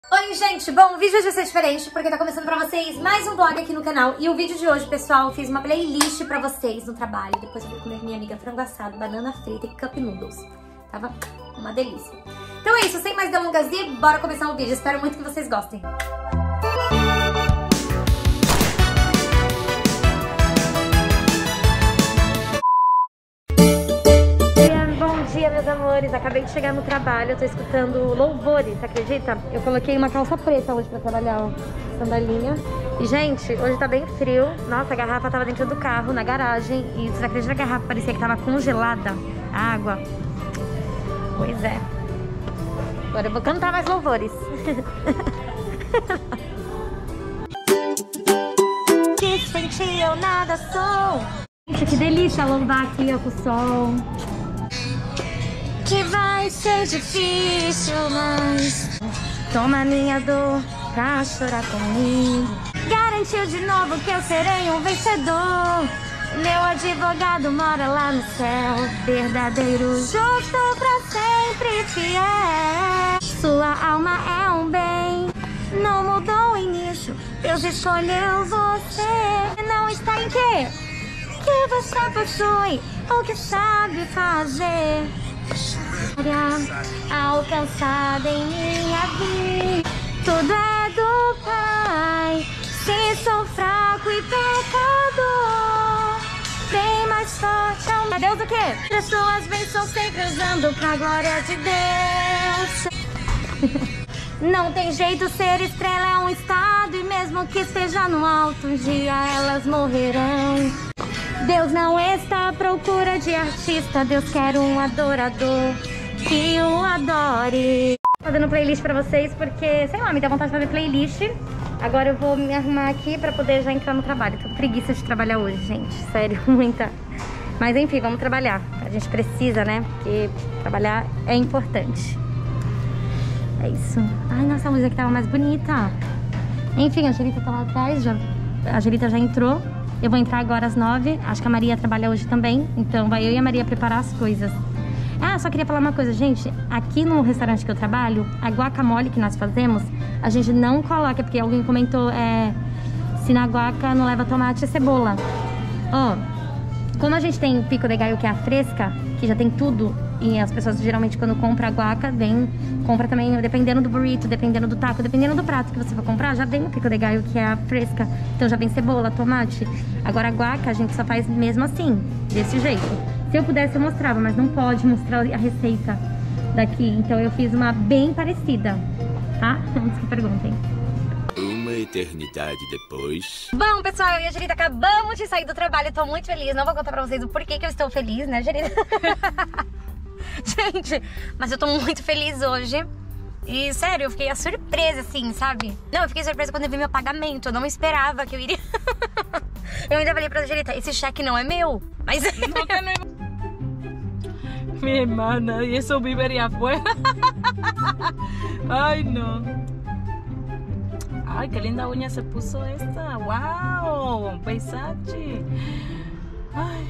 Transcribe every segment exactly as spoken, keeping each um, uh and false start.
Oi gente, bom, o vídeo hoje vai ser diferente porque tá começando pra vocês mais um vlog aqui no canal. E o vídeo de hoje, pessoal, eu fiz uma playlist pra vocês no trabalho. Depois eu vou comer minha amiga frango assado, banana frita e cup noodles. Tava uma delícia. Então é isso, sem mais delongas e bora começar o vídeo. Espero muito que vocês gostem. Bom dia, meus amores. Acabei de chegar no trabalho, eu tô escutando louvores, você acredita? Eu coloquei uma calça preta hoje pra trabalhar, ó, sandalinha. E, gente, hoje tá bem frio. Nossa, a garrafa tava dentro do carro, na garagem. E você acredita que a garrafa parecia que tava congelada? A água. Pois é. Agora eu vou cantar mais louvores. Que senti eu nada sou. Gente, que delícia louvar aqui, ó, com o sol. Que vai ser difícil, mas toma minha dor pra chorar comigo. Garantiu de novo que eu serei um vencedor. Meu advogado mora lá no céu, verdadeiro, justo pra sempre fiel. Sua alma é um bem, não mudou o início. Deus escolheu você. Não está em quê? Que você possui o que sabe fazer. Alcançada em minha vida, tudo é do Pai. Se sou fraco e pecador, bem mais forte é o Deus o quê? Pessoas bênçãos sempre usando pra glória de Deus. Não tem jeito, ser estrela é um estado, e mesmo que esteja no alto, um dia elas morrerão. Deus não está à procura de artista, Deus quer um adorador que o adore. Tô fazendo playlist pra vocês porque, sei lá, me dá vontade de fazer playlist. Agora eu vou me arrumar aqui pra poder já entrar no trabalho. Tô com preguiça de trabalhar hoje, gente, sério, muita. Mas enfim, vamos trabalhar. A gente precisa, né? Porque trabalhar é importante. É isso. Ai, nossa, a luz aqui tava mais bonita. Enfim, a Angelita tá lá atrás, já, a Angelita já entrou. Eu vou entrar agora às nove, acho que a Maria trabalha hoje também, então vai eu e a Maria preparar as coisas. Ah, só queria falar uma coisa, gente, aqui no restaurante que eu trabalho, a guacamole que nós fazemos, a gente não coloca, porque alguém comentou, é, se na guaca não leva tomate e cebola. Ó, como a gente tem o pico de gallo, que é a fresca, que já tem tudo, e as pessoas geralmente quando compram a guaca, vem, compra também, dependendo do burrito, dependendo do taco, dependendo do prato que você for comprar, já vem o pico de gallo, que é a fresca. Então já vem cebola, tomate. Agora a guaca a gente só faz mesmo assim, desse jeito. Se eu pudesse eu mostrava, mas não pode mostrar a receita daqui. Então eu fiz uma bem parecida, tá? Antes que perguntem. Uma eternidade depois. Bom, pessoal, eu e a Angelita acabamos de sair do trabalho. Eu tô muito feliz. Não vou contar pra vocês o porquê que eu estou feliz, né, Angelita? Gente, mas eu tô muito feliz hoje. E sério, eu fiquei surpresa, assim, sabe? Não, eu fiquei surpresa quando eu vi meu pagamento. Eu não esperava que eu iria. Eu ainda falei pra Angelita, esse cheque não é meu. Mas no tenemos. Mi hermana, y eso vivería afuera. Ay, no. Ay, qué linda uña se puso esta. Wow, Versace. Ay.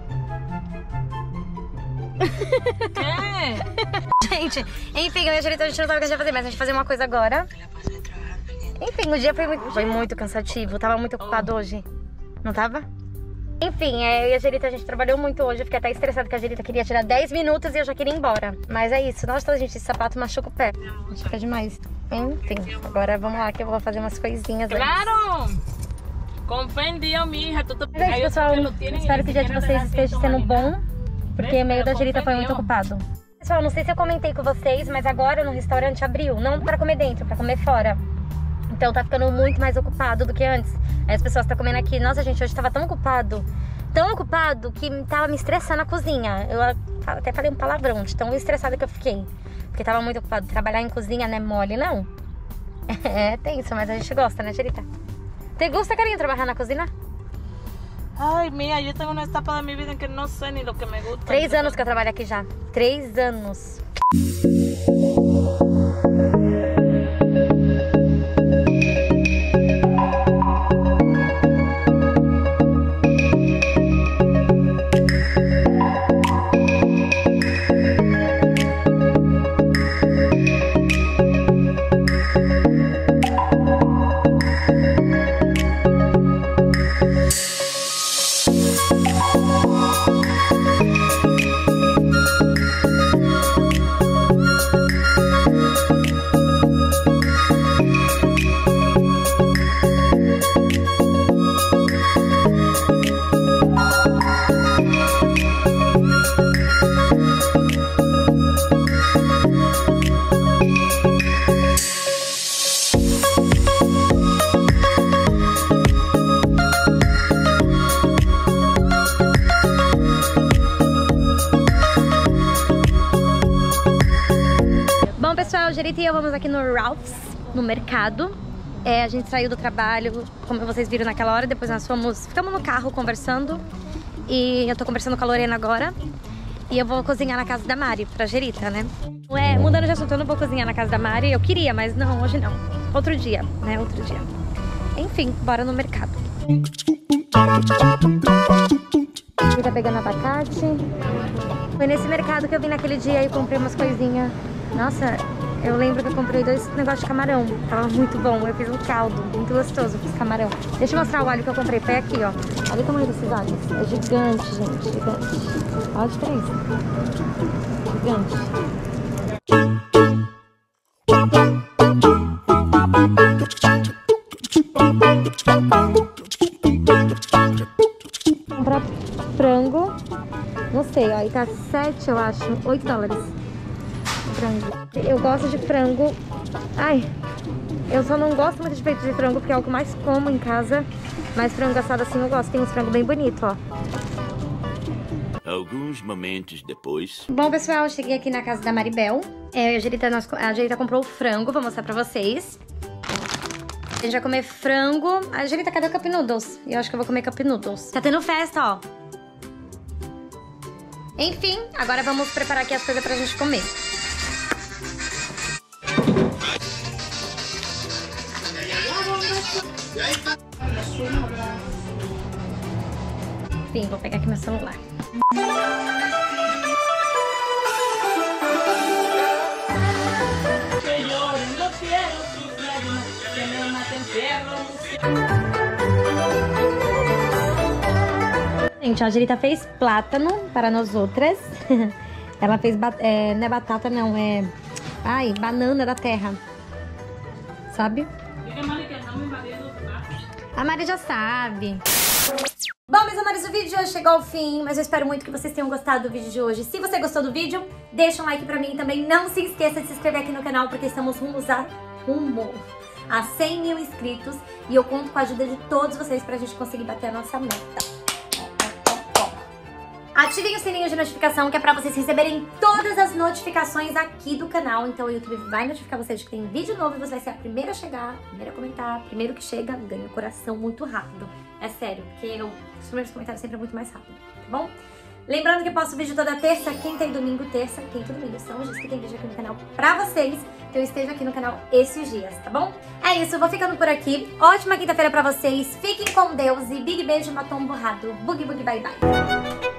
Que? Gente, enfim, eu e a Angelita, a gente não sabe o que a gente vai fazer, mas a gente vai fazer uma coisa agora. Enfim, o dia foi muito, foi muito cansativo. Tava muito ocupado hoje. Não tava? Enfim, eu e a Angelita, a gente trabalhou muito hoje. Eu fiquei até estressada que a Angelita queria tirar dez minutos e eu já queria ir embora. Mas é isso. Nossa, gente, esse sapato machuca o pé. Machuca demais. Enfim, agora vamos lá que eu vou fazer umas coisinhas antes. Claro! Confia em Deus, mi hija. Tú te... Gente, pessoal, espero que o dia de vocês esteja sendo bom, porque o meio da Angelita foi muito ocupado. Pessoal, não sei se eu comentei com vocês, mas agora no restaurante abriu. Não pra comer dentro, pra comer fora. Então tá ficando muito mais ocupado do que antes. Aí as pessoas estão comendo aqui. Nossa, gente, hoje tava tão ocupado. Tão ocupado que tava me estressando na cozinha. Eu até falei um palavrão de tão estressada que eu fiquei. Porque tava muito ocupado. Trabalhar em cozinha não é mole, não. É tenso, mas a gente gosta, né, Angelita? ¿Te gusta, cariño, trabajar na cozinha? Ay, mía, yo tengo una etapa de mi vida en que no sé ni lo que me gusta. Três anos que eu trabalho aqui já. Três anos. Angelita e eu vamos aqui no Ralph's, no mercado. É, a gente saiu do trabalho, como vocês viram naquela hora, depois nós fomos, ficamos no carro conversando. E eu tô conversando com a Lorena agora. E eu vou cozinhar na casa da Mari, pra Angelita, né? É, mudando de assunto, eu não vou cozinhar na casa da Mari. Eu queria, mas não, hoje não. Outro dia, né? Outro dia. Enfim, bora no mercado. Ele tá pegando abacate. Foi nesse mercado que eu vim naquele dia e comprei umas coisinhas. Nossa, eu lembro que eu comprei dois negócios de camarão. Tava muito bom. Eu fiz um caldo, muito gostoso, fiz camarão. Deixa eu mostrar o alho que eu comprei. Foi aqui, ó. Olha o tamanho desses alhos. É gigante, gente. Gigante. Olha a diferença. Gigante. Comprar frango. Não sei, ó. Aí tá sete, eu acho. oito dólares. Frango. Eu gosto de frango. Ai, eu só não gosto muito de peito de frango porque é o que eu mais como em casa. Mas frango assado assim eu gosto. Tem uns frangos bem bonitos, ó. Alguns momentos depois. Bom, pessoal, eu cheguei aqui na casa da Maribel. É, a Angelita, nós, a Angelita comprou o frango, vou mostrar pra vocês. A gente vai comer frango. A Angelita, cadê o Cup Noodles? Eu acho que eu vou comer Cup Noodles. Tá tendo festa, ó. Enfim, agora vamos preparar aqui as coisas pra gente comer. Enfim, vou pegar aqui meu celular. Gente, a Angelita fez plátano para nós outras. Ela fez, é, não é batata não, é... Ai, banana da terra. Sabe? A Mari já sabe. Bom, meus amores, o vídeo de hoje chegou ao fim, mas eu espero muito que vocês tenham gostado do vídeo de hoje. Se você gostou do vídeo, deixa um like pra mim também. Não se esqueça de se inscrever aqui no canal, porque estamos rumos a, rumo a cem mil inscritos. E eu conto com a ajuda de todos vocês pra gente conseguir bater a nossa meta. Ativem o sininho de notificação, que é pra vocês receberem todas as notificações aqui do canal. Então o YouTube vai notificar vocês de que tem vídeo novo e você vai ser a primeira a chegar, a primeira a comentar, primeiro que chega, ganha o coração muito rápido. É sério, porque eu, os primeiros comentários sempre é muito mais rápido, tá bom? Lembrando que eu posto vídeo toda terça, quinta e domingo. Terça, quinta e domingo são os dias que tem vídeo aqui no canal pra vocês. Então eu esteja aqui no canal esses dias, tá bom? É isso, eu vou ficando por aqui. Ótima quinta-feira pra vocês. Fiquem com Deus e big beijo, batom borrado. Boogie, boogie, bye, bye.